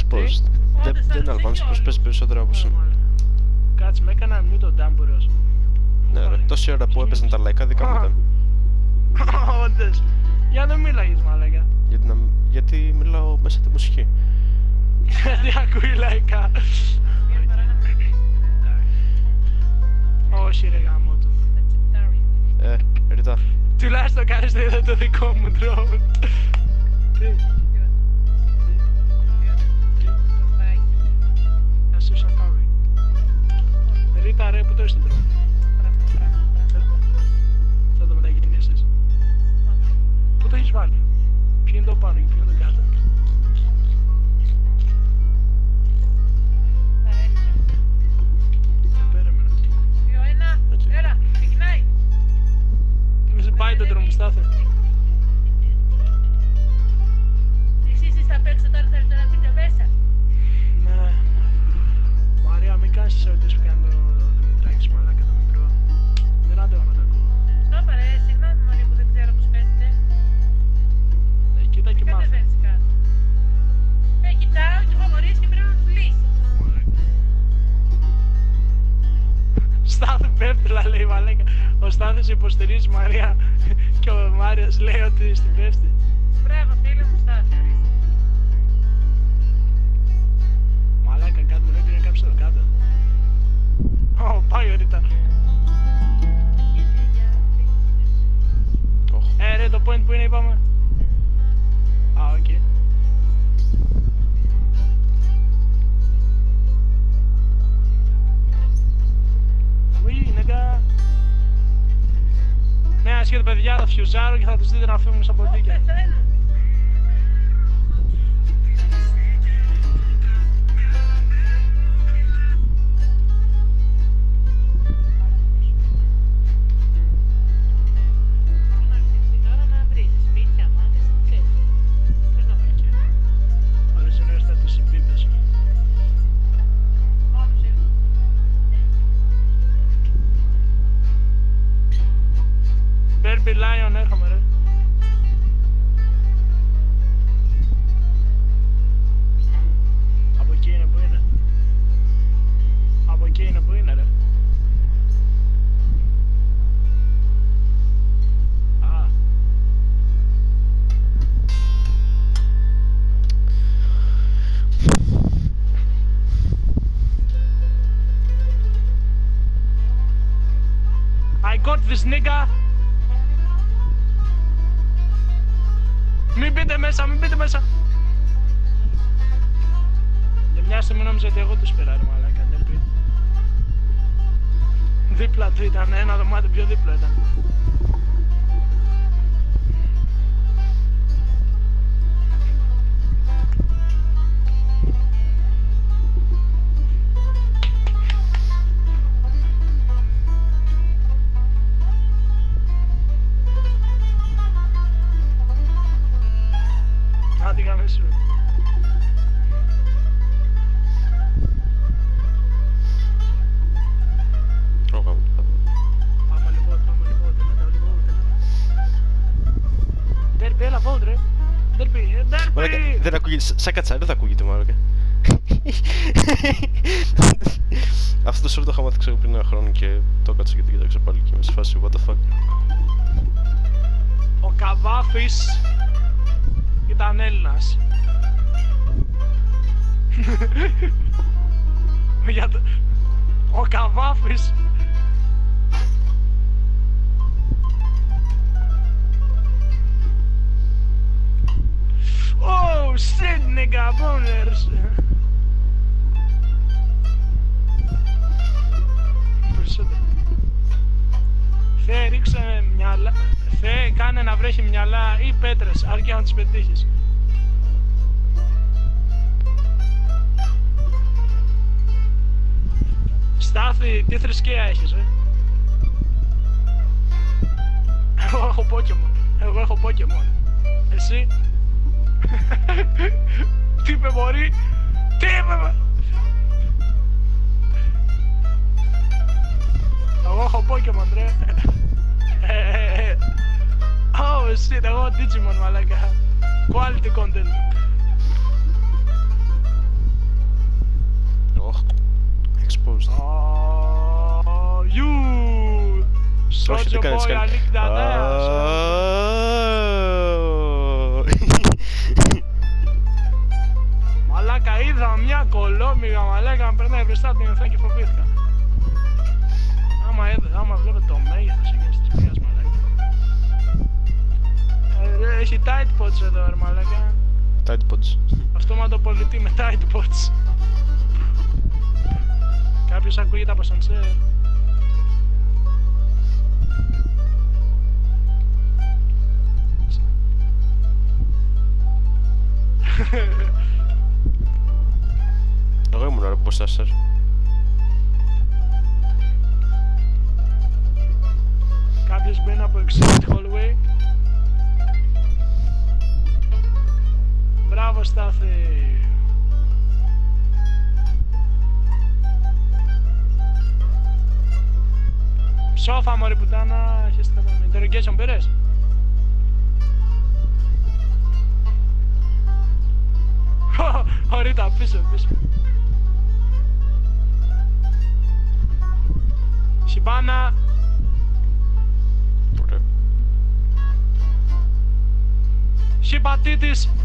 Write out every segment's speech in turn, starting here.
Πώς, δεν αλβάνεις πως παίζει περισσότερο από σου. Κάτσε, με έκανα μιου τον Ντάμπουρος. Ναι ρε, τόση ώρα που έπαιζαν τα λαϊκά δικά μου ήταν. Όντως. Για να μίλαγες μαλάκα. Γιατί μιλάω μέσα τη μουσική. Γιατί ακούει λαϊκά. Όχι ρε γάμο του. Ρητά. Τουλάχιστον κάνεις να είδα το δικό μου drone. Τι. Εσύ σακάρει. Ρίτα ρε, που το έχεις το drone. Θα το μετακινήσεις. Πού το έχεις βάλει. Ποιο είναι το πάνω και ποιο είναι το κάτω. Έλα, ξεκινάει. Μη σε πάει το drone, Στάθε. Εσείς είστε απ' έξω τώρα, θέλετε να μπείτε μέσα. Ναι. Μαρία, μην κάνεις τις ερωτήσεις που κάνει το Δημητράκης μαλάκα το μικρό. Δεν άντεχω να το ακούω. Στόπα ρε, συγγνώμη μωρή που δεν ξέρω πώς παίζετε. Κοίτα και μάθω. Κατεβαίνεις κάτω. Κοιτάω και έχω μωρείς και πρέπει να τους λύσεις. Στάθη πέφτυλα λέει μαλάκα. Ο Στάθης υποστηρίζει Μαρία και ο Μάριος λέει ότι στην πέφτει. Μπράβο φίλε μου, Στάθη, ορίστε. Μαλάκα κάτω μου λέει πήγαινε κάποιος εδώ κάτω. Ω, πάει ο Ρίτα. Ρε το point που είναι είπαμε. Α, οκ. Ουί, νεγκα. Ναι, ασχέτω παιδιά, θα φιουζάρω και θα τους δείτε να φύγουν στα ποντίκια. Derby Lion έρχομαι ρε. Από εκεί είναι που είναι. Από εκεί είναι που είναι ρε. Α. I got this nigga. Μην μπείτε μέσα, μην μπείτε μέσα. Για μια στιγμή νόμιζα ότι εγώ τους πήρα ρε μαλάκα, Derby. Δίπλα του ήταν, ένα δωμάτιο πιο δίπλα ήταν. Άντε γάμε σου. Πάμε λοιπόν, Derby, έλα vote ρε. Derby. Δεν ακούγεται, σαν κατσάρι δεν θα ακούγεται μάλλον. Αυτό το σώρο το είχα μάθει ξέρω πριν ένα χρόνο και το έκατσα και το κοίταξα πάλι και είμαι σε φάση what the fuck. Ο Καβάφης ήταν Έλληνας. Ο Καβάφης. Oh shit nigga, boners. Θε ρίξε μυαλά. Θε κάνε να βρέχει μυαλά ή πέτρες, αρκεί να τις πετύχεις. Στάθη, τι θρησκεία έχεις Εγώ έχω Pokemon. Εσύ? Τι είπε μωρή? Τι είπε? Εγώ έχω Pokemon ρε. Oh shit, εγώ Digimon μαλάκα. Quality content. Όχι, δεν κάνεις καν. Μαλάκα, είδα μια κολόμυγα, μαλάκα, να περνάει μπροστά από την οθόνη και φοβήθηκα. Άμα βλέπετε το μέγεθος εκείνης της μίας, μαλάκα. Έχει tight pods εδώ, ρε μαλάκα. Tight pods. Αυτόματο πολιτή με tight pods. Κάποιος ακούγεται από σανσέρ. Εγώ ήμουν ώρα που μπροστά σας. Κάποιος μπαίνει από exit hallway. Μπράβο Στάθη. Σόφα μωρή πουτάνα. Interrogation πήρες? Ωραία, πίσω. Σιμπάνα. Ωραία. Σιμπατίτης.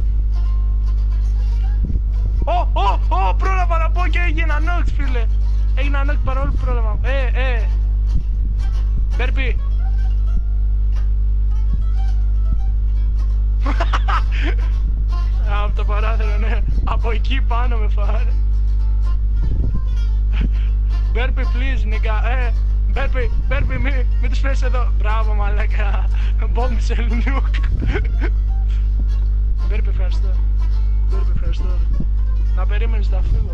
Πρόλαβα να πω και έγινα knocked, φίλε. Έγινα knocked παρόλο που πρόλαβα. Μπέρπι. Από το παράθυρο, ναι. Από εκεί πάνω με φάρε. Μπέρπι, please, νίκα. Μπέρπι, μην τους φέρεις εδώ. Μπράβο, μαλάκα. Μπόμπισελ νιούκ. Μπέρπι, ευχαριστώ. Να περίμενες να φύγω.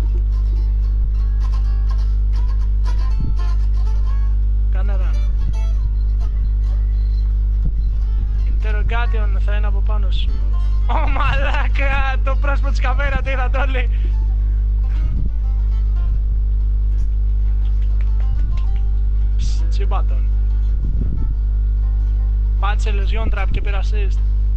Κάνε ράνο. Interrogation θα είναι από πάνω σου. Ω μαλάκα, το πρόσωπο της καβέρα, τι είδατε όλοι. Τσιμπάτον. Πάτσε λεζιόν τραπ και πήρα assist.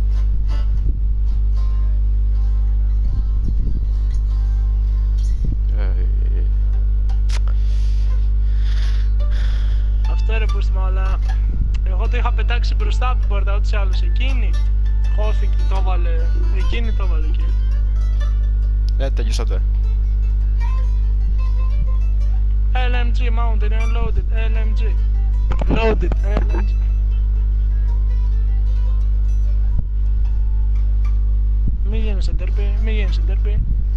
Αυτό ρε πούστημα, αλλά εγώ το είχα πετάξει μπροστά από την πόρτα, ούτως ή άλλως εκείνη χώθηκε, το έβαλε, εκείνη το έβαλε εκεί. Τελειώσατε. LMG mounted and loaded, LMG. Loaded, LMG. Μη γίνεις εντερπή.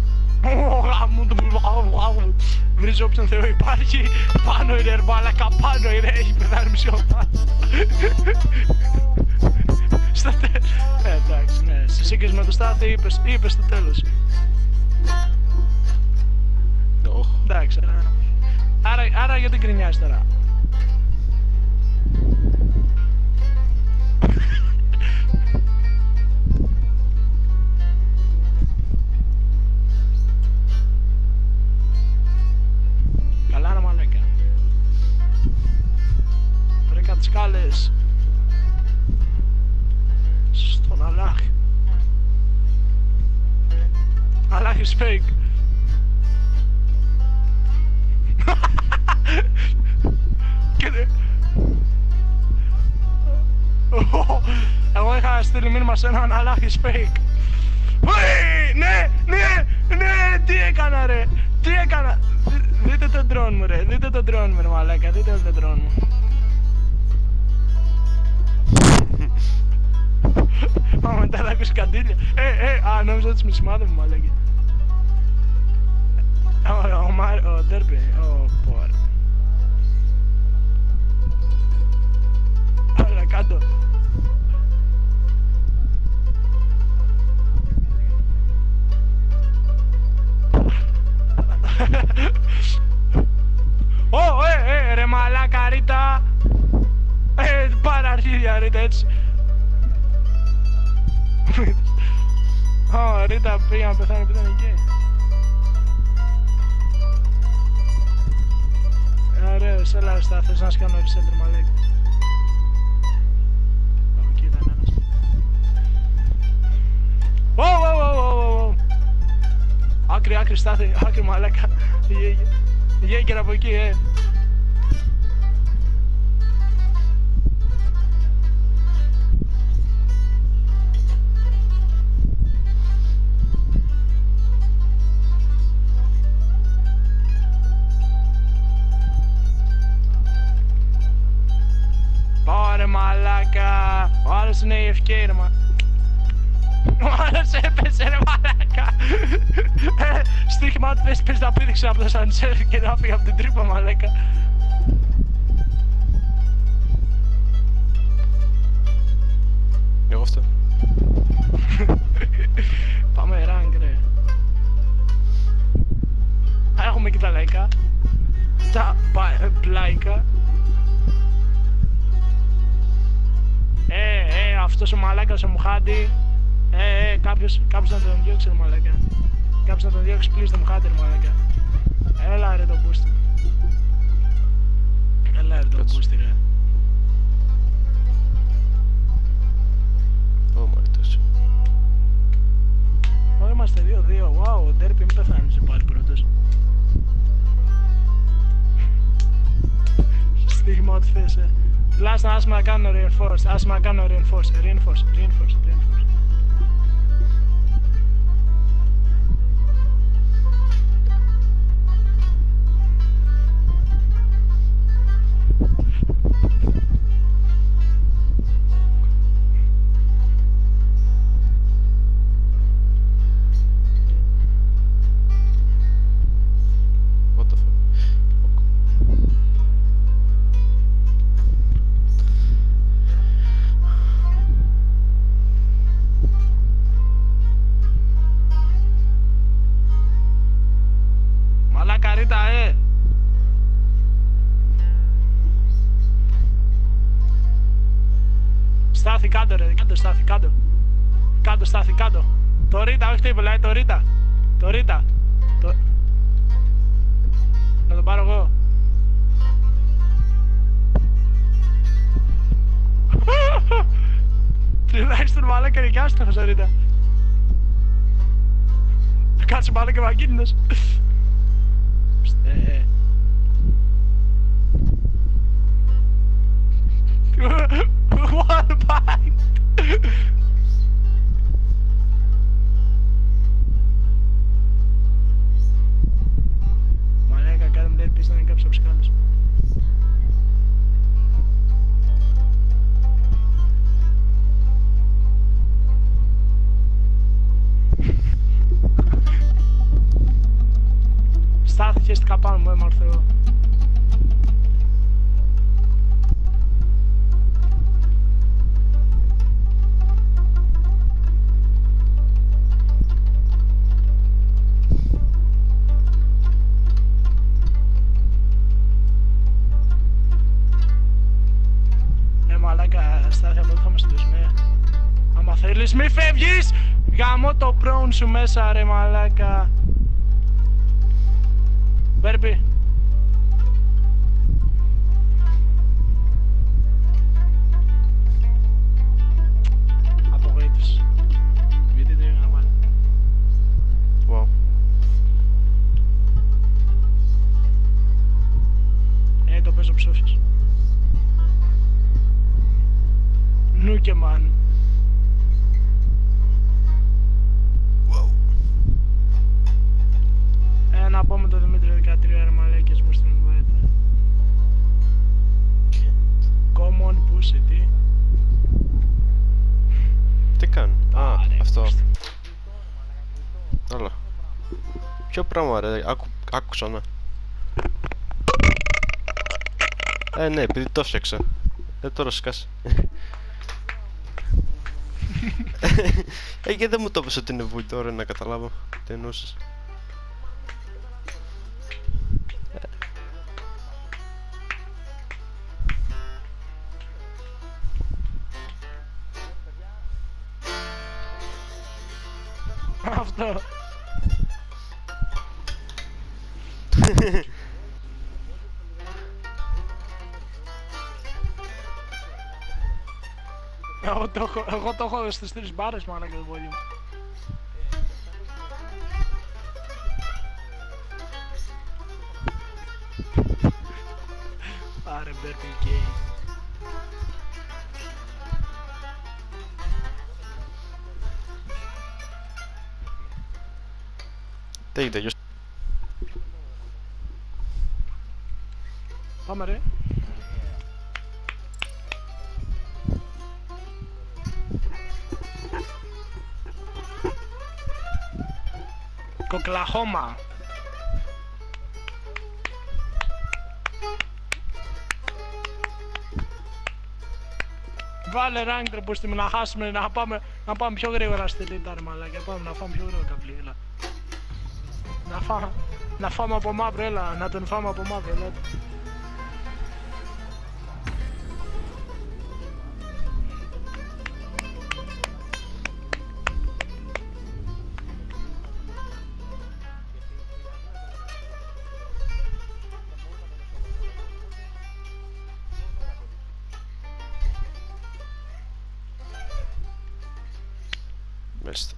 Βρίζω όποιον Θεό υπάρχει. Πάνω είναι ερμπάλακα, πάνω είναι, έχει πεθάνει μισή ομάδα. Στο τέλος. Εντάξει, ναι, στη σύγκριση με το Στάθη είπες στο τέλος. Εντάξει, άρα γιατί γκρινιάζεις τώρα. Καλά ρε μαλάκα. Βρήκα τις σκάλες στον Αλάχη. Αλάχης fake. Εγώ είχα στείλει μήνυμα σε έναν Αλάχης fake. Ναι, τι έκανα ρε. Δείτε το drone μου ρε, μαλάκα, δείτε το drone μου. Μα μετά θα ακούσει καντήλια. Νόμιζα ότι με σημάδευε μαλάκα. Ο Ντέρπι, πόρ. Άρα κάτω. Ρε μαλάκα Ρίτα. Πάρα αρχίδια Ρίτα έτσι. Ρίτα πήγα να πεθάνει που ήταν εκεί. Ωραίος, έλα στα, θες να σκάνω reset ρε μαλάκα. Εκεί ήταν ένας. Άκρη Στάθη, άκρη μαλάκα. Γέγκερ από εκεί, άλλος είναι AFK ρε μα. Ο άλλος έπεσε ρε μαλάκα. Στοίχημα ότι θες πες να πήδηξε από το σαντσέρ και να φύγει από την τρύπα μαλάκα. Εγώ αυτό. Πάμε rank ρε. Έχουμε και τα λαϊκά. Τα πλάικα. Αυτός ο μαλάκας ο Μουχάντι. Κάποιος να τον διώξει ρε μαλάκα. Κάποιος να τον διώξει please το Μουχάντι ρε μαλάκα. Έλα ρε το μπούστι. Έλα ρε το μπούστι ρε. Είμαστε 2-2, wow, ο Ντέρπι μην πεθάνεις πάλι πρώτος. Στίγμα ό,τι θες, Τουλάχιστον άσε να κάνω reinforce, άσε να κάνω reinforce. Στάθη κάτω ρε, στάθη κάτω. Στάθη κάτω. Το ρίτα, όχι το υπελάει, το ρίτα. Να τον πάρω εγώ. Τουλάχιστον μαλάκα είναι κι άστοχος ο ρίτα. Κάτσε μαλάκα με ακίνητος. What bite? Μαλάκα κάτω μου πίστα να είναι κάποιος από σκάλες. Στάθηκε στην καπάνα μου, έμαρθε εγώ. Στάθη από εδώ θα μας δώσουμε. Άμα θέλεις μη φεύγεις! Γαμώ το πρόν σου μέσα ρε μαλάκα. Μπέρμπι. Απογοήτευση. Μην τι να βάλει. Wow. Το παίζω ψόφιας. Νούκεμαν. Wow. Να πω με τον Δημήτρη 13 ρε μαλάκες μου στην invite. Common pussy, Τι κάνει, αυτό. Όλα. Ποιο πράγμα ρε, άκουσα να. Ναι, επειδή το έφτιαξα. Τώρα σκάσει. Και δεν μου το έπαιζε ότι είναι βουή τώρα να καταλάβω τι εννοούσες. Αυτό. Εγώ το έχω στις 3 μπάρες μάνα και το πόδι μου. Άρε Μπέρμπι γκέι. Τελειώσει. Πάμε ρε. Οκλαχώμα. Βάλε rank ρε πως να χάσουμε, να πάμε πιο γρήγορα στη λίτα ρε μαλάκια. Πάμε να φάμε πιο γρήγορα καβλή, έλα. Να φάμε από μαύρο, έλα, να τον φάμε από μαύρο, έλα. Μάλιστα.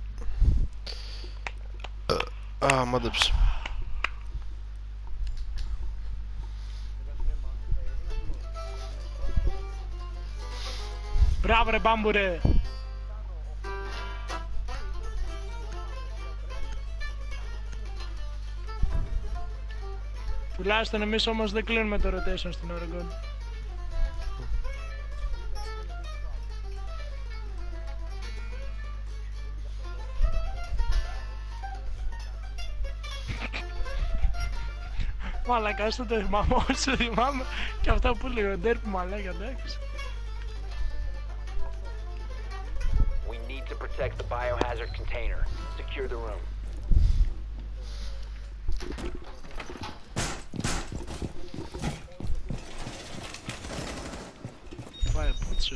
Α, μάντεψε. Μπράβο ρε Μπάμπου ρε. Τουλάχιστον εμείς όμως δεν κλείνουμε το rotation στην Oregon. Μαλάκα, όσο το θυμάμαι, όσο θυμάμαι και αυτά που λέει ο Ντέρπ μαλάκα, εντάξει. We need to protect the biohazard container. Secure the room. Πάει πούτσο.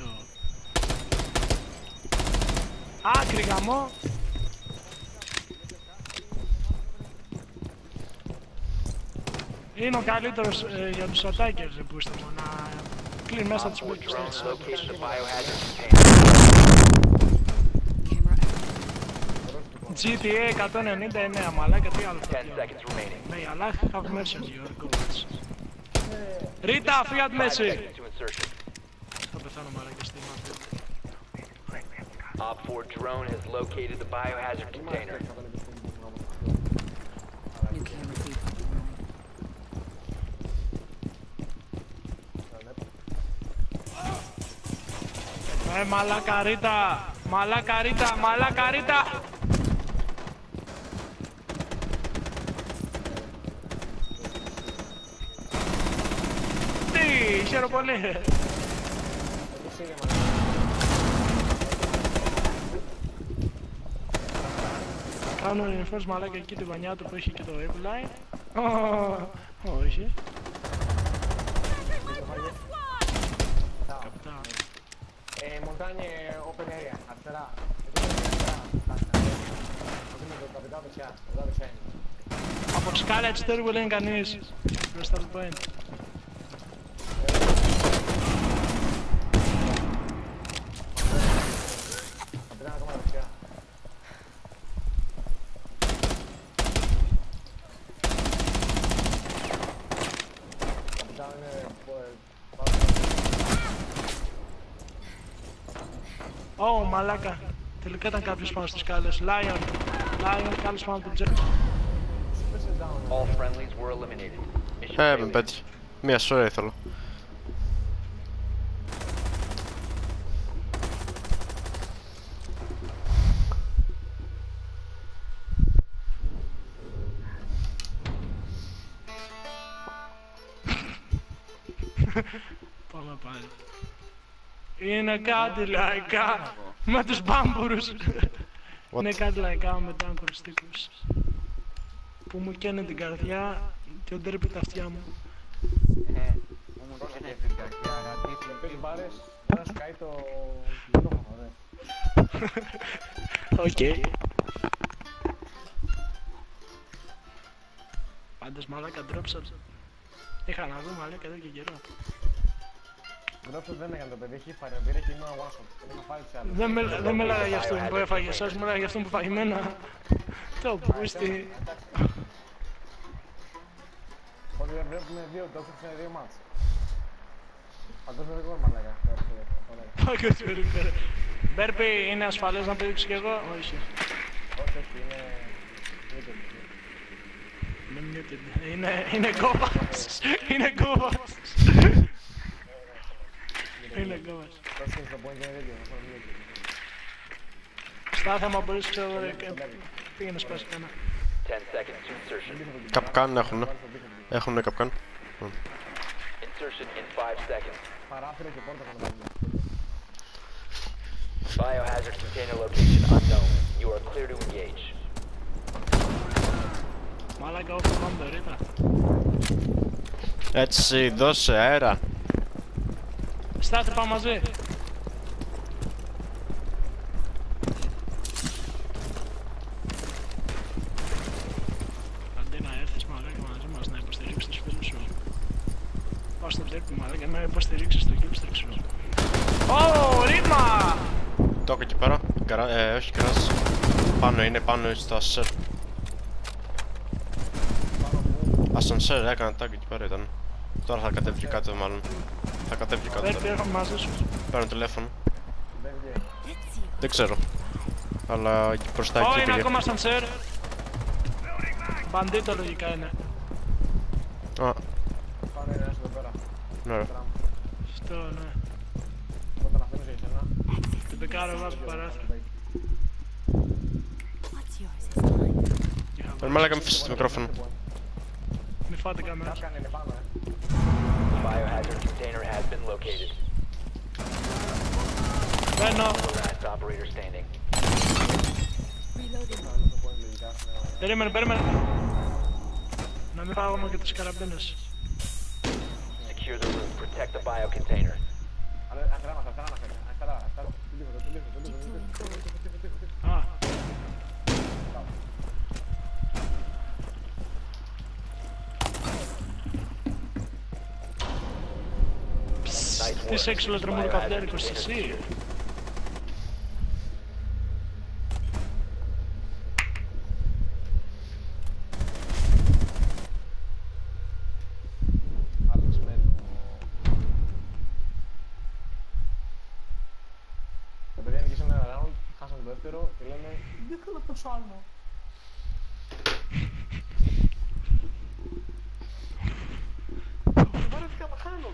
Άκρη γαμό. Είναι ο καλύτερος για τους attackers που είστε μόνο να κλείνει μέσα τις πούκες της GTA 199 μαλάκα, τι άλλο θα ναι, αλλά have mercy on your goals. Ρίτα, φύγε από μέση! Θα πεθάνω μαλάκα στη μάτια. Op 4 drone has located the biohazard container. New camera feed. Μαλακαρίτα! Μαλακαρίτα! Μαλακαρίτα! Τι! Χαίρομαι πολύ! Κάνω reinforce μαλάκα εκεί την πανιά του που έχει και το wave line. Όχι. Montagne open area, αριστερά. Από σκάλα έτσι τέρου λένε κανείς. Μπροστά του point. Ω, μαλάκα. Τελικά ήταν κάποιος πάνω στις σκάλες. Lion. Lion, κάλες πάνω από τον Τζέρ. All friendlies were eliminated. Mission Με failure. πέτυχε. Μία σωρά ήθελα. Πάμε πάλι. Είναι κάτι λαϊκά με τους μπάμπουρους. Είναι κάτι λαϊκά με τάγκορους τύπους που μου καίνε την καρδιά και οντέρπει τα αυτιά μου. Παίζει μπάρες, να σου καεί το μικρόφωνο, ρε. Οκ. Πάντως μαλάκα ντρόψα. Είχα να δω μαλάκα εδώ και καιρό. Γράψω δεν έκανε το παιδί, έχει πάρει εμπειρία και ήμουν one shot. Δεν είχα φάει τις άλλες. Δεν μιλάγα για αυτόν που έφαγε εσάς, μιλάγα για αυτόν που φάγε εμένα. Το πούστη. Ότι δεν βλέπουμε δύο τόξους σε δύο μάτς. Παγκόσμιο ρεκόρ μαλάκα. Παγκόσμιο ρεκόρ. Μπέρπι, είναι ασφαλές να πήδηξω κι εγώ? Όχι. Όχι, όχι, Είναι κόβας. Είναι κόβας. Είναι κόβας. Τόσο στο point είναι radio, να φάμε video. Στάθεμα μπορείς ξέρω ρε, πήγαινε σπάσει κανένα. seconds to insertion. Καπκάν έχουνε. Έχουνε καπκάν. Insertion in 5 seconds. Παράθυρο και πόρτα θα με Biohazard container location unknown. You are clear to engage. Μαλάκα όσο πάμε το ρίτα. Έτσι, δώσε αέρα. Στάστε πάμε μαζί. Αντί να έρθεις μαλάκα μαζί μας να υποστηρίξεις τους φίλους σου. Πάω στο τέρπι μαλάκα να υποστηρίξεις το hipster σου. Ω, ρήμα! Το έχω εκεί πέρα. Όχι κράς. Πάνω είναι, πάνω στο ασσέρ. Ασανσέρ, έκανα tag εκεί πέρα ήταν. Τώρα θα κατέβει κάτω μάλλον. Θα κατέβει κάτω Τέρπι τώρα. έρχομαι μαζί σου. Παίρνω τηλέφωνο. Δεν ξέρω. Αλλά εκεί μπροστά Ω, εκεί είναι πήγε. ακόμα σαν σερ. Μπαντίτο λογικά είναι. Α, Πάνε ένας εδώ πέρα. ναι ρε. Αυτό, ναι. Όταν αφήνω για εσένα. Την πεκάρω εγώ από το παράθυρο. Μαλάκα μην φύσεις το μικρόφωνο. Μη φάτε κάμερα. Κάπκαν είναι πάνω, The biohazard container has been located. Μπαίνω. Last operator standing. Περίμενε, περίμενε. Να μην φάγω και τις καραμπίνες. Secure the room. Protect the biocontainer. Αριστερά μας, αριστερά. Του λίγο. Α, Nice τι work. σεξουλο τρομούλο καυτέρικος εσύ. Άλλος μένει. Τα παιδιά νικήσαμε ένα round, χάσαμε το δεύτερο και λένε δεν θέλω να πέσω άλλο. Βαρέθηκα να χάνω.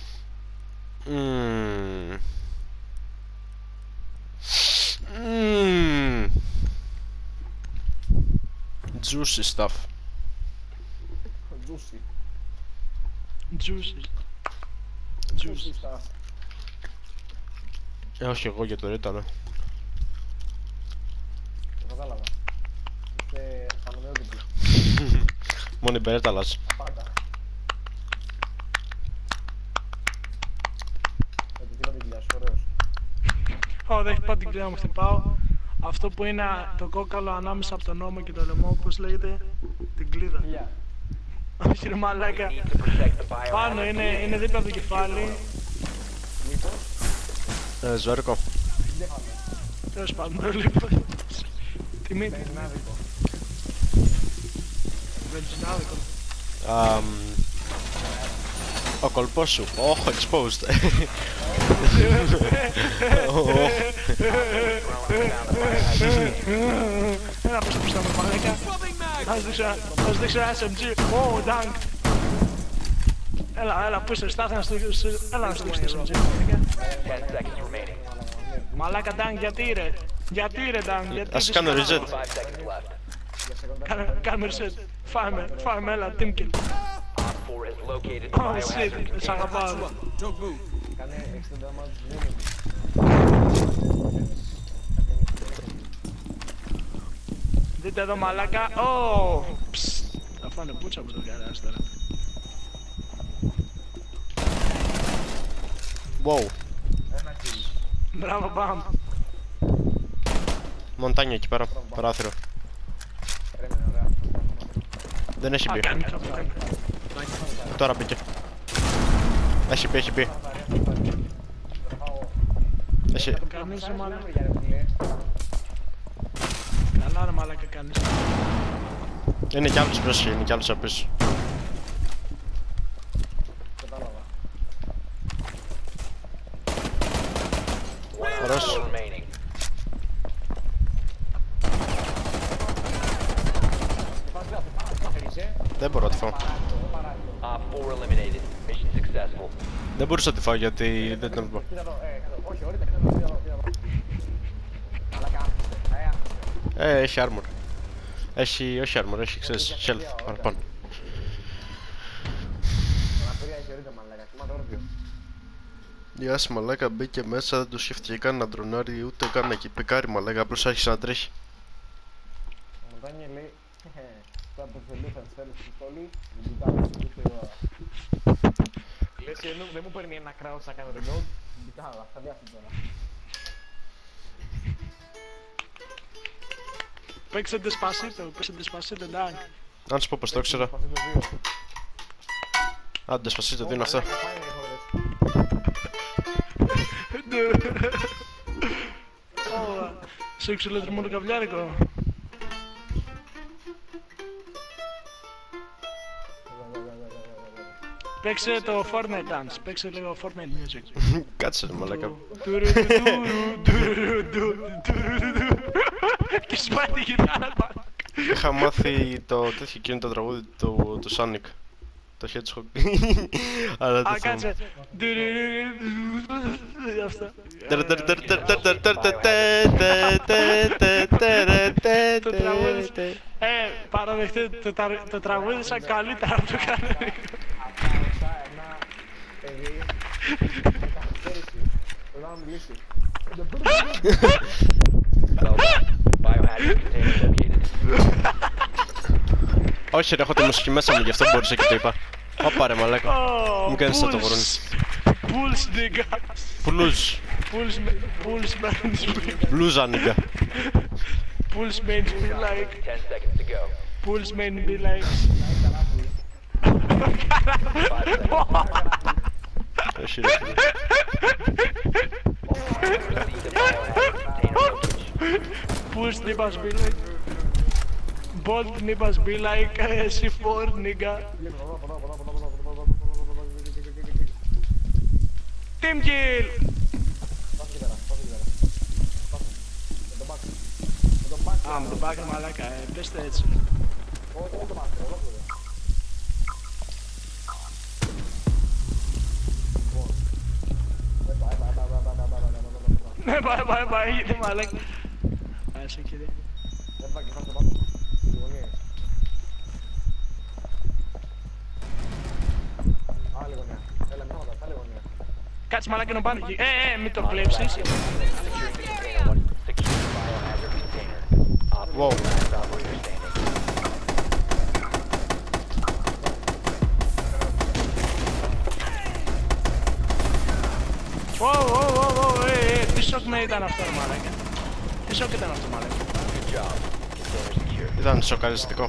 Juicy stuff. Juicy. Juicy. Juicy stuff. Όχι εγώ για το ρίτα, αλλά. Το κατάλαβα. Είστε χαμηλότυποι. Μόνο η μπερέτα αλλάζει. Πάντα. Γιατί είπα την κοιλιά σου, ωραίος. Ω, δεν έχει πάει την κλειδιά μου, χτυπάω. Αυτό που είναι το κόκαλο ανάμεσα από τον ώμο και το λαιμό, πώς λέγεται, την κλίδα. Κοιλιά. Όχι ρε μαλάκα. Need to protect the Πάνω biohazard. είναι δίπλα από το κεφάλι. Μήπως, Ζόρικο. δεν πάμε. Τέλος πάντων, το λείπω. Τιμή. Μπενζινάδικο. Βενζινάδικο. Ο κολπός σου. Oh, exposed. Ένα προς το μπροστά μου, μαλάκα. Θα σου δείξω ένα SMG. Ω, dunk. Έλα, πού είσαι, στάθα να σου δείξω. Έλα να σου δείξω το SMG. 10 seconds remaining. Μαλάκα, dunk, γιατί ρε. Γιατί ρε, dunk, γιατί. Ας κάνω reset. 5 seconds left. Κάνε reset. Φάμε, έλα, team kill. Op 4 has located the Oh biohazard shit, σ' container. αγαπάω. Κάνε 60 damage minimum. Δείτε εδώ μαλάκα. Ω! Θα φάνε πουτσα από το garage τώρα. Wow. Ένα kill. Μπράβο, μπαμ. Μοντάνια εκεί πέρα. Παράθυρο. Περίμενε, ωραία. Δεν έχει μπει. Κάνει κάπου. Τώρα μπήκε. Έχει μπει, έχει μπει. Έχει. Κάνεις ρε μαλάκα. Για ρε φίλε. Καλά ρε μαλάκα κάνεις. Είναι κι άλλος πρόσχε, είναι κι άλλος απ' πίσω. Κατάλαβα. Ωραίος. Remaining. Δεν μπορώ να τη φάω. Op 4 eliminated. Mission successful. Δεν μπορούσα να τη φάω γιατί δεν ήταν. Κοίτα εδώ, όχι, ορίτε, κοίτα εδώ. Αλλά κάθεστε, Έχει armor. Έχει, όχι armor, έχει, ξέρεις, health παραπάνω. Αναπηρία έχει ορίτο μαλάκα, κοιμάται όρθιο. Γεια σου μαλάκα, μπήκε μέσα, δεν του σκέφτηκε καν να ντρονάρει, ούτε καν να πικάρει μαλάκα, απλώς άρχισε να τρέχει. Ο Μοντάνιε λέει, τώρα που θέλει θα της φέρεις πιστόλι, δεν κοιτάμε, ούτε ώρα. Λες, δεν μου παίρνει ένα crowd σαν κάνω remote, δεν κοιτάμε, θα διάσουν τώρα. Παίξε Despacito, Ντάγκ. Αν σου πω πως το ήξερα. Άντε, σπασίστε, τι είναι αυτά. Σεξουαλισμό το καβλιάρικο. Παίξε το Fortnite dance, παίξε λίγο Fortnite music. Κάτσε ρε μαλάκα. Και σπάει τη γητάρα. Είχα μάθει το τέτοιο εκείνο το τραγούδι του Sonic. Το Hedgehog. Αλλά το κάτσε. Αυτά. Το τραγούδι. Παραδεχτείτε, το τραγούδισα καλύτερα από το κανονικό. Απάρωσα ένα παιδί με καθυστέρηση. Θέλω να μιλήσει. Biohazard container located. Όχι ρε, έχω τη μουσική μέσα μου, γι' αυτό μπορούσα και το είπα. Ωπα ρε μαλάκα. Μου κάνεις το γουρούνι. Pulse nigga. Πουλούς. Pulse man. Μπλούζα νίγκα. Pulse man be 10 like. seconds to go. Pulse man be like. Όχι ρε φίλε. Proceed to biohazard container location. Pulse niggas be like. Both niggas be like C4 nigga. Team kill. Με τον back μαλάκα, πες το έτσι. Ναι, πάει, γιατί μαλάκα. Άσε κύριε. Κάτσε μαλάκα να πάνε εκεί. Μην το κλέψεις. Secure the biohazard container. Wow. Last operator standing. Τι σοκ με ήταν αυτό μαλάκα. Τι σοκ ήταν αυτό μαλάκα. Good job. Container secure. Ήταν σοκαριστικό.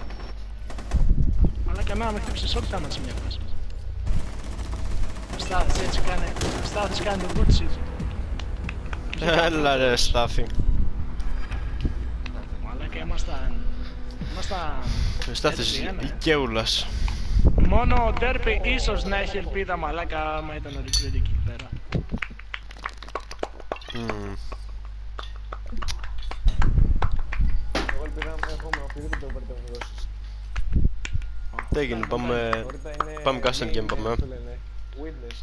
Μαλάκα εμένα με χτύπησε σοκ ήταν σε μια φάση. Στάθης έτσι κάνε. Στάθης κάνει το good shit. Έλα ρε Στάθη. Μαλάκα ήμασταν... Στάθης έτσι, δικαίουλας. Μόνο ο Ντέρπι ίσως να έχει ελπίδα μαλάκα άμα ήταν ο Recruit εκεί πέρα. Εγώ ελπίδα να έχουμε οποιοδήποτε το περίπτωση να δώσεις. Τι έγινε, πάμε custom game πάμε. Witness.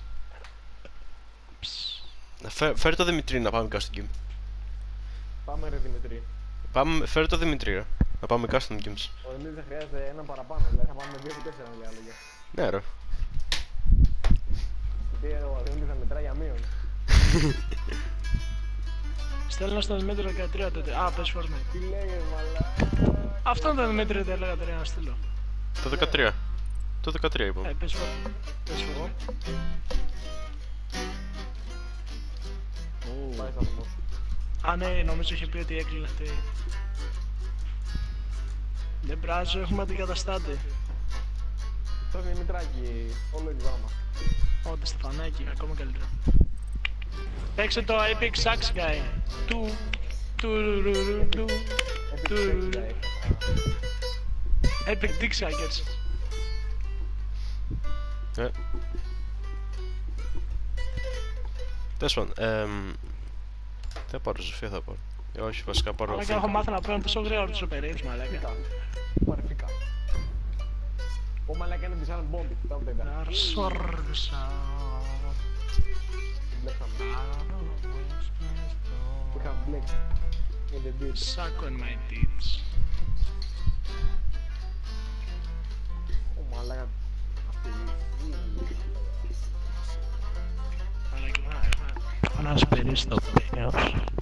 Φέρε το Δημητρή να πάμε custom game. Πάμε ρε Δημητρή. Φέρε το Δημητρή ρε, να πάμε custom games. Ο Δημήτρης θα χρειάζεται έναν παραπάνω, δηλαδή θα πάμε με 2 και 4 με λίγα λόγια. Ναι ρε. Γιατί ο Δημήτρης θα μετράει για μείον. Στέλνω στον Δημήτρη 13 τότε. Α, πες Fortnite. Τι λέγε μαλά. Αυτόν τον Δημήτρη δεν έλεγα τώρα να στείλω. Το 13. Το 13 είπα. Πες Fortnite. Πες Fortnite. Πάει σταθμός. Α, ναι, νομίζω είχε πει ότι έκλεινε αυτή. Δεν πράζω, έχουμε αντικαταστάτη. Το Δημητράκη, όλο εκδάμα. Όντε Στεφανάκη, ακόμα καλύτερα. Παίξε το Epic Sax Guy. Epic Dick Suckers. Τέλος πάντων, θα πάρω Σοφία, θα πάρω. Όχι, βασικά πάρω Αλλά και έχω μάθει να παίρνω τόσο γρήγορα τους operators, μαλάκα. Παρεφικά. Ο μαλάκα είναι σαν μπόμπι, τα ούτε Αρσόρσα. We have Blake in the beat. Suck on my tits. να σπερίσει στο πέος.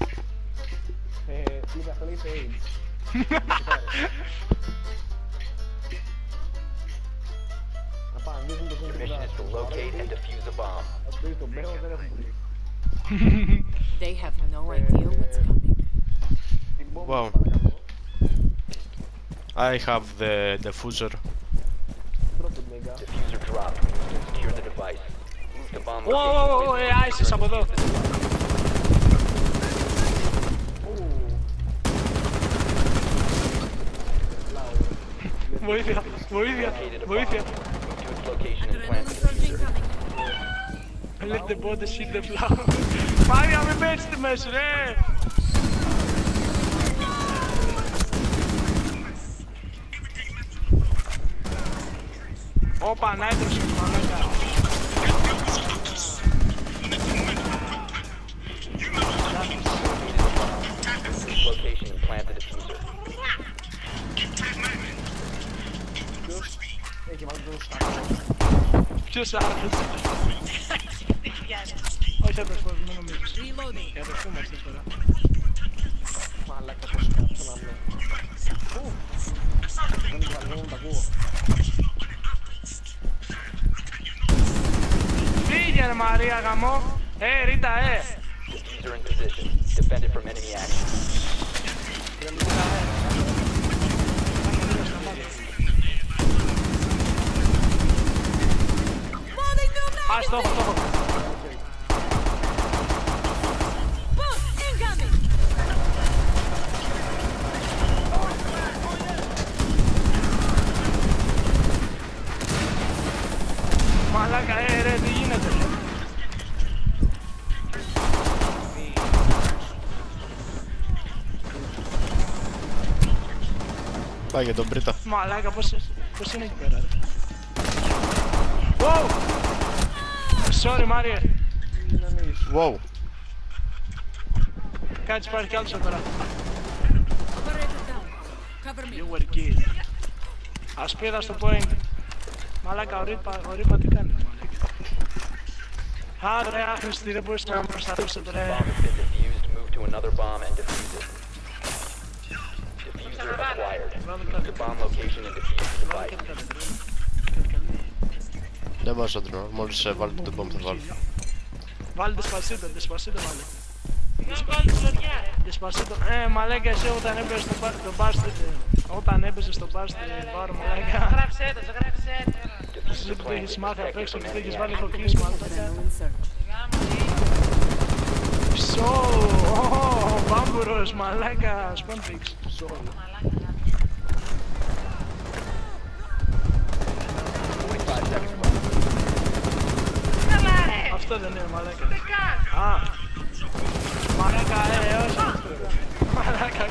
Λίγα αυτό λέει AIDS. Να πάμε, δείχνουν το Your mission is to locate and defuse the bomb. να σπίρει τον πέο, δεν έχουν πει. They have no idea what's coming. Την μπόμπα, Wow. παρακαλώ. I have the diffuser. Drop it, nigga. Diffuser dropped. Secure the device. Move to bomb Ω, location. άισες από εδώ. Βοήθεια, βοήθεια, βοήθεια. Move to its location and plant the diffuser. Let the body see the flower. Μάρια, μην πέτεις τη μέση, ρε! Όπα, να έτρεψε, μαλάκα. Location and plant the diffuser. Έχει βάλει το σκάφο. Ποιος άρθρος. Όχι αδερφός, μην νομίζεις. Οι αδερφοί μας τώρα. Μαλάκα το σκάφο να λέω. Δεν είναι καλό, δεν τα ακούω. Φύγε Μαρία γαμό. Ρίτα, Diffuser in position. Defend it from enemy action. Ας το έχω. Μαλάκα, ρε, τι γίνεται. Πάει για τον Πρίτα. Μαλάκα, πώς είναι εκεί πέρα, ρε. Wow! Sorry, Μάριε. Wow. Κάτσε, υπάρχει κι άλλος εδώ πέρα. Cover me. You were killed. Ασπίδα στο point. Μαλάκα, ο Ρίπα τι κάνει, μαλάκα. Ρε, άχρηστη, δεν μπορείς να με προστατεύσετε, ρε. Bomb has been defused. Move to another bomb and defuse it. Diffuser acquired. Move to bomb location and defuse the device. Δεν βάζω drone, μόλις βάλετε τον bomb θα βάλω. Βάλε Despacito, βάλε. Δεν βάλει φλωριά, ρε. Despacito. Μαλάκα, εσύ όταν έπαιζες στο μπάσκετ, όταν έπαιζες στο μπάσκετ, πάρω μαλάκα. Γράψε το, γράψε το. Εσύ που το έχεις μάθει απ' έξω και το έχεις βάλει κοκκίς, μαλάκα. Adrenaline surge. Ψω, ο μπάμπουρος, μαλάκα, σποντίξ. 45 seconds left. Καλά, ρε. Αυτό δεν είναι, μαλάκα. Δεν κάνει. Α, μαλάκα, όχι. Μαλάκα.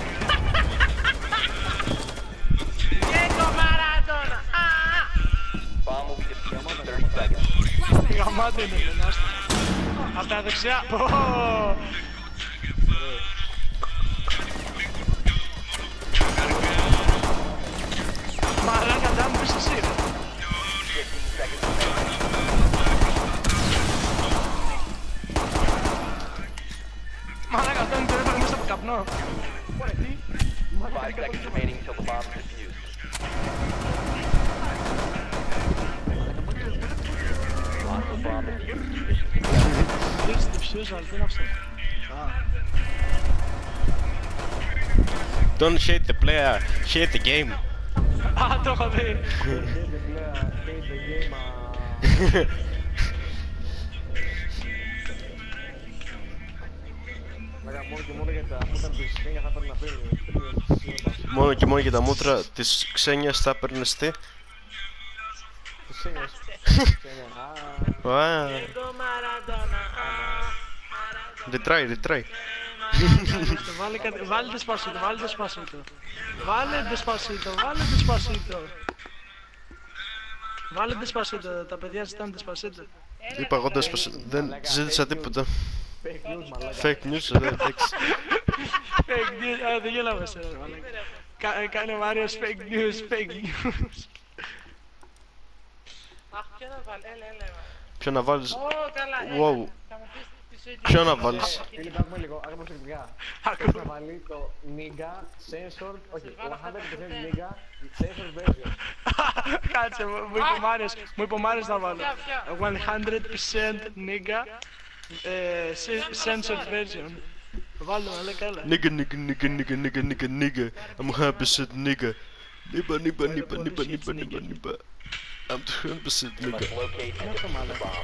Και το Μαραντόνα. Bomb will be defused in 30 seconds. Γαμάτι είναι, δεν άστα. Απ' τα δεξιά. Πω. Μαλάκα, δεν μου πεις εσύ, ρε. 15 seconds remaining. Μαλάκα, αυτό είναι το έπαιρνε μέσα από καπνό. 5 seconds remaining until the bomb is defused. Hostile bomb defused. Δείξε τη ψιούσα, αλλά τι είναι αυτό. Don't hate the player, hate the game. Α, το έχω δει. Μόνο και μόνο για τα μούτρα Μόνο και μόνο για τα μούτρα της Ξένιας θα έπαιρνε να παίρνει. της Ξένιας θα έπαιρνες τι. Της Ξένιας. Ξένια. Α, Το Μαραντόνα. Retry, retry. Βάλε Despacito, βάλε Despacito. Βάλε Despacito, βάλε Despacito. Βάλε Despacito, τα παιδιά ζητάνε Despacito. Είπα εγώ δεν ζήτησα τίποτα. fake news, μαλάκα. Fake news, εντάξει. Fake news, δεν γελάμε σε ρε μαλάκα. Κάνε ο Μάριος fake news, fake news. Αχ, ποιο να βάλει, έλα. Ποιο να βάλεις. Ω, καλά, Wow. έλα. Θα μου πεις τη Ποιο να βάλεις? Φίλοι, άκουμε λίγο, άκουμε προσεκτικά. Άκου. Θες να βάλει το Nigga Censored, όχι, 100% Nigga Censored version. Κάτσε, μου είπε ο Μάριος να βάλω 100% nigga censored version. Βάλτε με, λέει καλά. Nigga. I'm 100% nigga. Nigga. I'm 100% nigga. Must locate and defuse the bomb.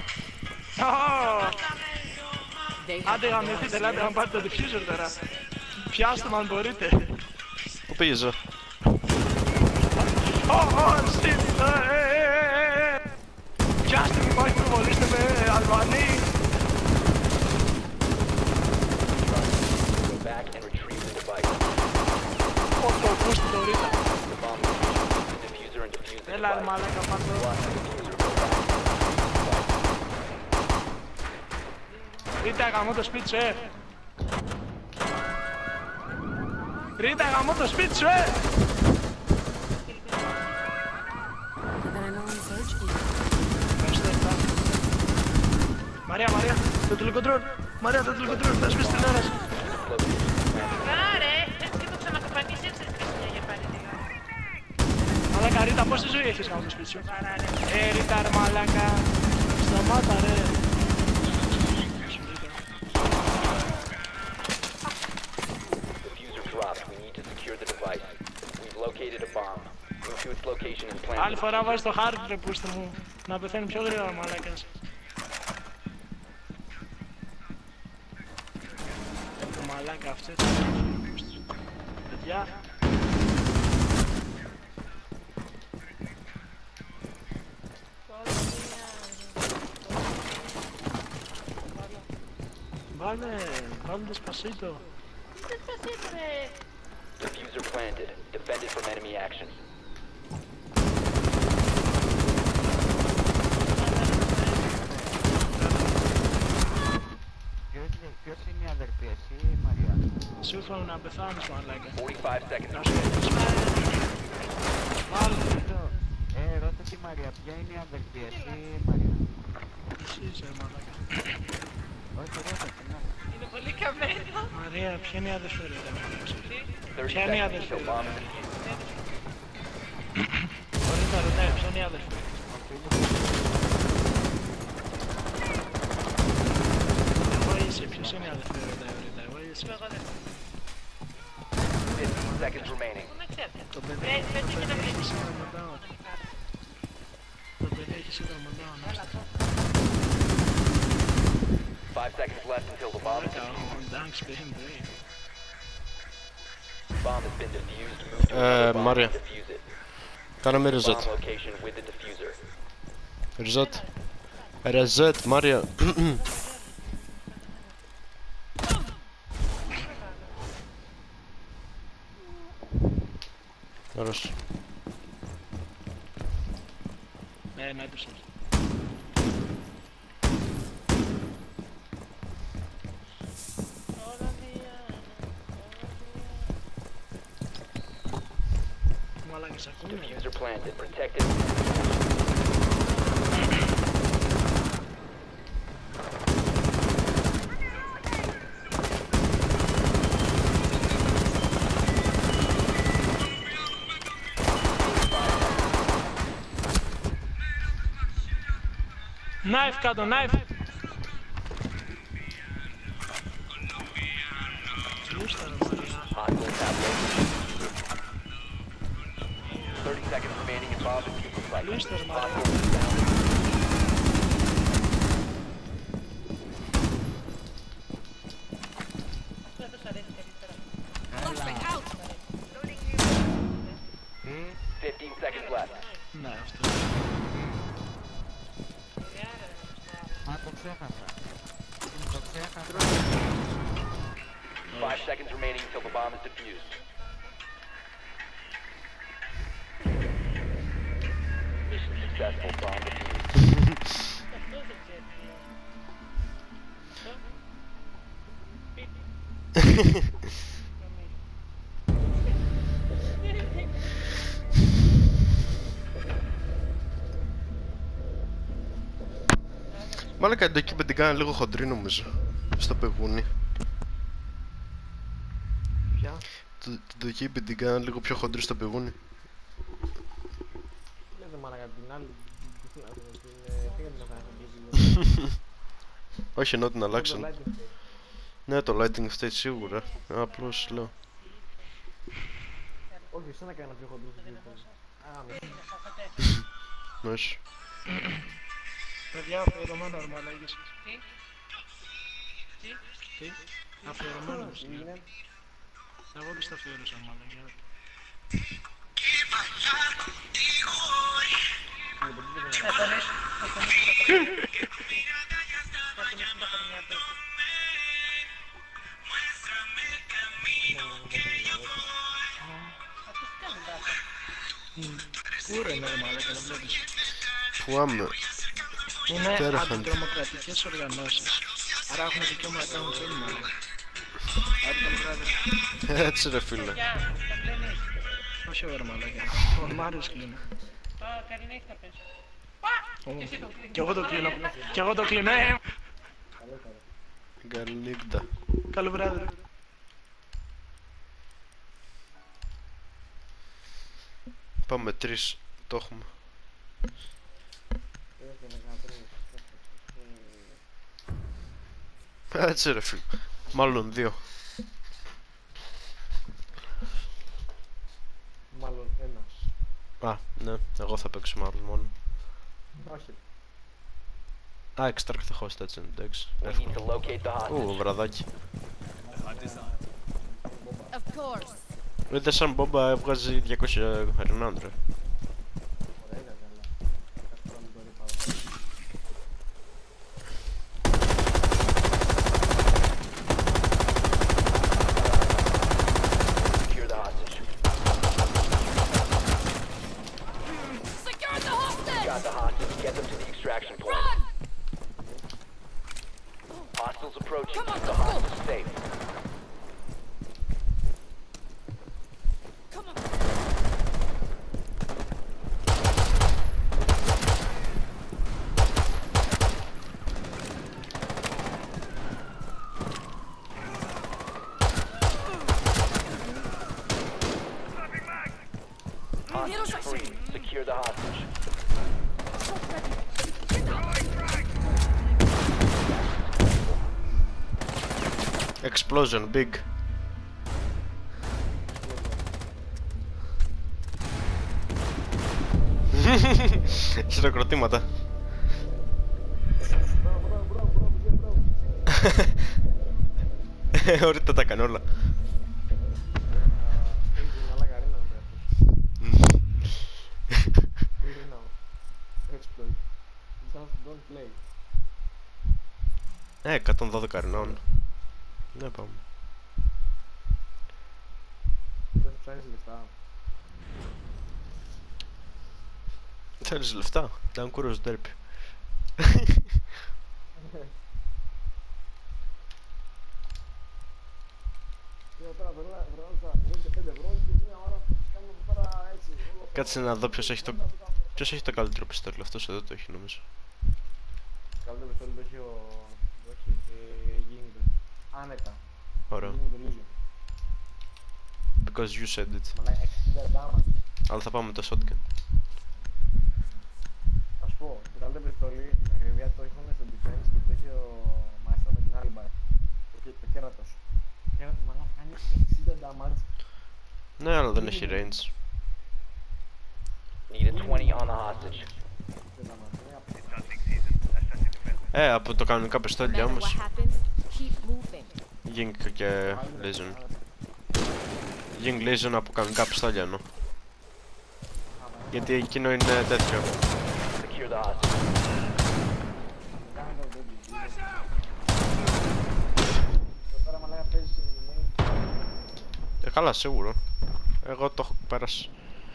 They have Άντε γαμηθείτε, λέτε να πάρετε το diffuser τώρα. Πιάστε με αν μπορείτε. Πού πήγες? Shit! Πιάστε με, μάχη προβολήστε με, Αλβανοί. Go back and retrieve the device. Το ακούστε το ρίτα. The bomb is the diffuser and defuse the Έλα ρε device. μαλάκα πάνω. Lock the diffuser, go back. Ρίτα γαμώ το σπίτι σου, Ρίτα γαμώ το σπίτι σου, Ευχαριστώ, Μαρία, το τηλεκοντρόλ. Μαρία, το τηλεκοντρόλ, θα σβήσει την τηλεόραση. Άρε, έτσι και το ξανακοπανείς έτσι μια για πάλι λίγο. Μαλάκα, Ρίτα, πόση ζωή έχεις γάμο το σπίτι σου? Ρίτα ρε μαλάκα, σταμάτα ρε. Diffuser dropped. We need to secure the device. We've located a bomb. Move to its location and plant. Άλλη φορά βάζεις το χάρτη ρε πούστη μου, να πεθαίνει πιο γρήγορα μαλάκας. Το μαλάκα αυτό έτσι. Παιδιά. Βάλε Despacito. Despacito, ρε. Diffuser planted. Defended from enemy action. Ποιος είναι η αδερφή, εσύ ή η Μαρία? Σου ήθελα να πεθάνεις μαλάκα. 45 seconds. Να σου βάλε. Ρώτα τη Μαρία, ποια είναι η αδερφή, εσύ ή η Μαρία? Εσύ είσαι μαλάκα. Όχι, ρώτα την άλλη. Είναι πολύ καμένο. Μαρία, ποια είναι η αδερφή ρε μαλάκα? 30 Ποια είναι η seconds αδερφή until ρε? bomb is defused. Μπορεί να ρωτάει, ποια είναι η αδερφή? Εγώ είσαι, ποιος είναι η αδερφή ρε εγώ είσαι. Εγώ δεν 15 seconds remaining. να ξέρετε. Το παιδί Πες και να έχει πεις. σύνδρομο. Το παιδί έχει σύνδρομο. 5 seconds left until the bomb is defused. Ο Ντάγκς πήγαινε πολύ. Bomb has been defused. Move to another bomb Maria. and defuse it. Κάναμε reset. Bomb location with the diffuser. Reset, Μάρια. Ωραίος. Να έτρεψε. Μαλάκες ακούνε. Diffuser planted. Protected. Knife κάτω, knife! Hostiles have located. 30 seconds remaining and bomb is being sighted. Λύστε ρε Hostiles μαλάκα. down. Δεν τους αρέσει καλύτερα. Τι, 15 seconds left. Ναι, αυτό. α, το ξέχασα. Το ξέχασα. 5 seconds remaining until the bomb is defused. Mission successful. Bomb defused. Αυτό δεν ξέρει. Μάλακα το εκεί με την κάνα λίγο χοντρή νομίζω. στο πεγούνι. Ποια? Το χίπι την κάναν λίγο πιο χοντρή στο πεγούνι. Λέτε μάνα κατά την άλλη. Πήγα την αφράγη. Όχι, ενώ την αλλάξαν. Ναι, το lighting state σίγουρα. Απλώς λέω. Όχι, εσένα έκανα πιο χοντρό στο πεγούνι. Όχι. Παιδιά, αφιερωμένο ρε μαλάκες. Τι? Αφιερωμένο. Εγώ δεν στα αφιέρωσα μαλάκες. Πού ρε είναι ρε μαλάκα, δεν βλέπεις. Πού άμε. Είναι αντιτρομοκρατικές οργανώσεις. Άρα έχουν δικαίωμα να κάνουν τι θέλουν μαλάκα. Έτσι ρε φίλε. Όχι ωραία μαλάκα. Ο Μάριος κλείνει. Καρινά έχει τα πέσω. Κι εγώ το κλείνω. Κι εγώ το κλείνω. Γκαλνίγντα. Καλό βράδυ. Πάμε 3. Το έχουμε. Έτσι ρε φίλε. Μάλλον 2. Μάλλον ένα. Α, ναι. Εγώ θα παίξω μάλλον μόνο. Όχι. Α, extract the host, έτσι, εντάξει. We need to locate the hostage. Βραδάκι. Of course. Είδε σαν μπόμπα έβγαζε 200 renown, ρε. Ωραία ήταν, αλλά. Κάτσε να μην το ρίπαω. Secure the hostage. Secure the hostage! Got the hostage. Get them to the extraction point. Run! Hostiles approaching. Come on, Keep the let's go. hostage safe. Come on. Hostage free. Secure the hostage. Explosion, big. Χειροκροτήματα. Ωραία τα έκανε όλα. Έχει την άλλα καρίνα να Καρίνα. Exploit. Just don't play. 112 καρινών. Ναι, πάμε. Δεν ψάχνεις λεφτά. Θέλεις λεφτά. Ήταν κούρος ντέρπι. Τώρα βράδυ 95 ευρώ και μία ώρα που τους κάνουμε τώρα έτσι. Κάτσε να δω ποιος έχει το καλύτερο πιστόλι. Αυτός εδώ το έχει νομίζω. Καλύτερο πιστόλι το έχει ο... γίνεται. Άνετα. Ωραία. Γίνεται λίγο. Because you said it. Μαλάει 60 damage. Αλλά θα πάμε με το shotgun. Ας πω, το καλύτερο πιστόλι, την ακριβία το έχουν στο defense και το έχει ο Μάιστρο με την άλλη μπαρ. Το κέρατος. Το κέρατος μαλά κάνει 60 damage. Ναι, αλλά δεν έχει range. Need a 20 on the hostage. Από το κανονικά No πιστόλια matter what όμως. happens, keep moving. Ying και Legion. Ying Legion από κανονικά πιστόλια εννοώ. Γιατί εκείνο είναι τέτοιο. Secure the hostage. Τώρα μαλάκα παίζει στην main. Καλά, σίγουρο. Εγώ το έχω πέρασει.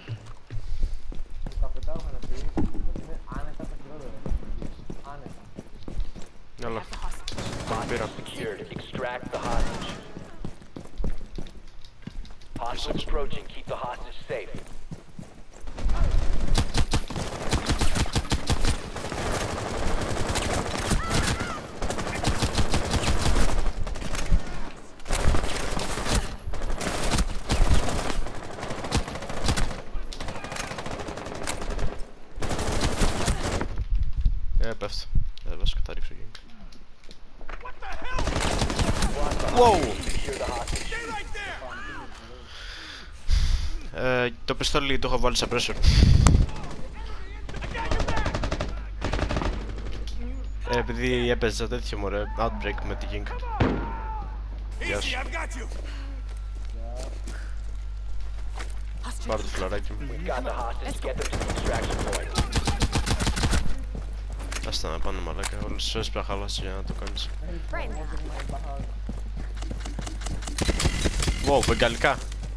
Τα πετάω να πει, είναι άνετα τα χειρότερα. Άνετα. Έλα. Τον πήρα. Secured. Extract the hostage. Hostiles approaching. Keep the hostage safe. πέφτω. Βασικά θα ρίξω game. Wow! Το πιστόλι το έχω βάλει σε pressure. Επειδή έπαιζα τέτοιο μωρέ, outbreak με τη King. Γεια σου. Πάρε το φλαράκι μου. Άστα να πάνε μαλάκα, όλες τις ώρες πρέπει να χαλάσεις για να το κάνεις. Wow, βεγγαλικά.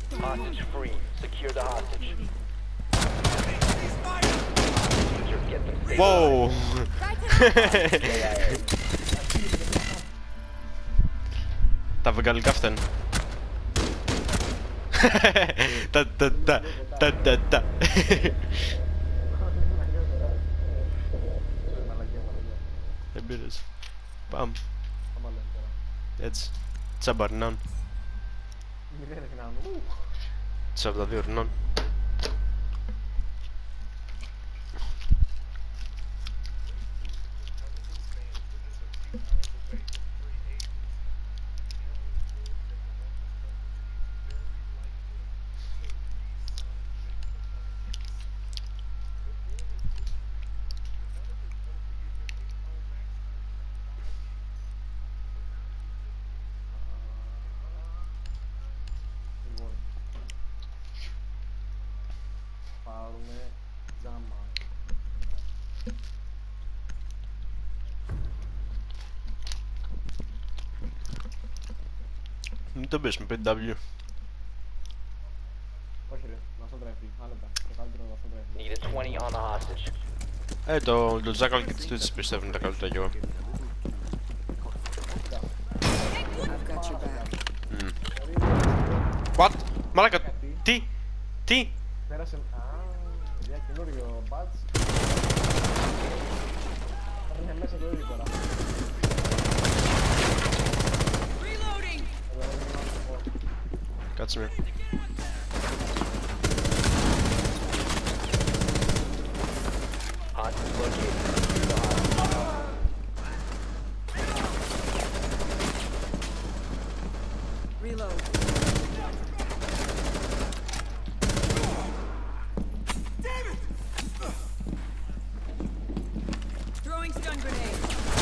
Wow! Τα βεγγαλικά φταίνουν. Τα. Δεν πήρες. Πάμε. Έτσι. Τσαμπαρνάν. 42 ρινών. Πάρουμε τζάμα. Μην το πες με 5W. Όχι ρε, να στο τρέφει, άνετα. Το καλύτερο να στο τρέφει. Need a 20 on the hostage. Το Jackal και τις Twitches πιστεύουν τα καλύτερα κι εγώ. I've got your back. What? Μαλάκα, τι? Πέρασε... για καινούριο μπάτς. Θα είναι μέσα το ίδιο τώρα. Κάτσε με. Hostage located. Reload. Throwing stun grenade.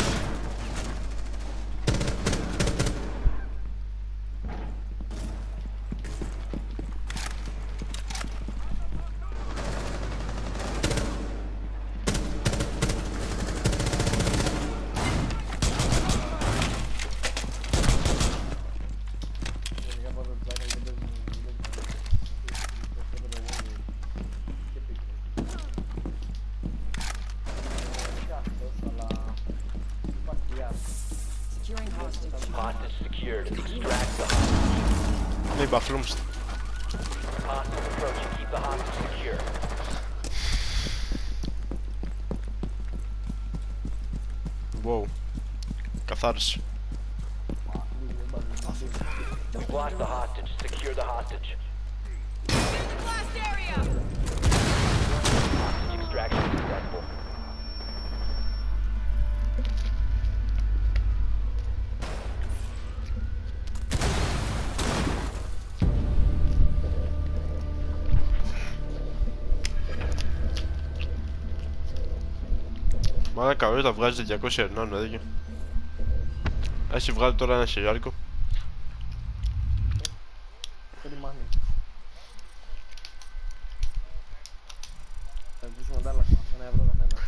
Γενικά πάω το τζάκα και δεν Securing hostage. Hostage secured. Extract the hostage. Μην μπαφλούμαστε. Hostage approaching. Keep the hostage secure. Wow. Καθάρισε. We've lost the hostage. Secure the hostage. Blast area. Hostage extraction successful. Μαλάκα, ωραία τα βγάζει 200 ερνών, δηλαδή. Έχει βγάλει τώρα ένα χιλιάρικο. μάνι. Θα ζητήσουμε αντάλλαγμα, 1 ευρώ καθένα.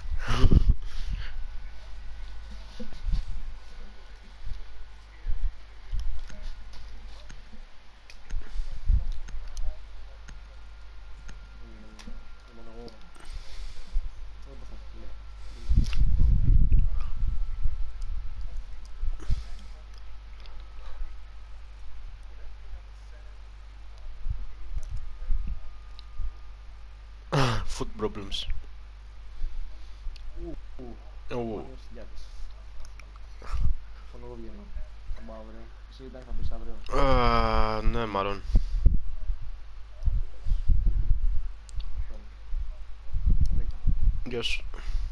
Food problems. Φωνώ εγώ βγαίνω. Θα πάω αύριο. Εσύ ήταν θα πεις αύριο. Ναι, μάλλον. Γεια σου.